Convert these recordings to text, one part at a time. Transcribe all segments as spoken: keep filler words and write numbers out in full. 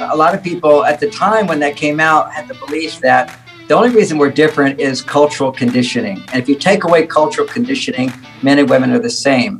a lot of people at the time when that came out had the belief that the only reason we're different is cultural conditioning. And if you take away cultural conditioning, men and women are the same.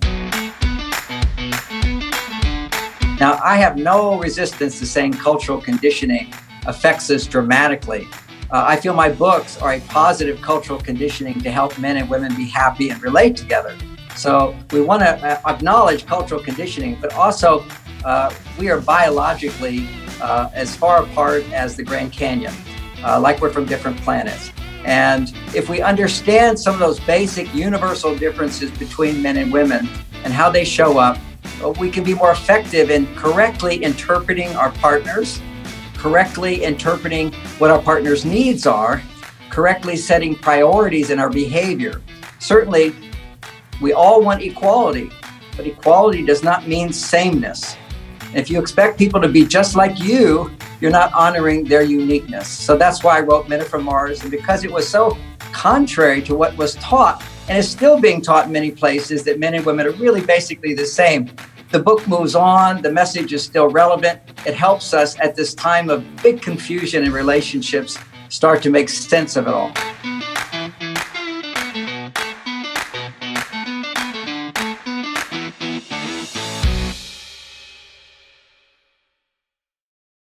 Now, I have no resistance to saying cultural conditioning affects us dramatically. Uh, I feel my books are a positive cultural conditioning to help men and women be happy and relate together. So we want to acknowledge cultural conditioning, but also uh, we are biologically uh, as far apart as the Grand Canyon, uh, like we're from different planets. And if we understand some of those basic universal differences between men and women and how they show up, we can be more effective in correctly interpreting our partners, correctly interpreting what our partner's needs are, correctly setting priorities in our behavior. Certainly, we all want equality, but equality does not mean sameness. If you expect people to be just like you, you're not honoring their uniqueness. So that's why I wrote Men Are From Mars, and because it was so contrary to what was taught, and is still being taught in many places, that men and women are really basically the same. The book moves on, the message is still relevant. It helps us at this time of big confusion in relationships start to make sense of it all.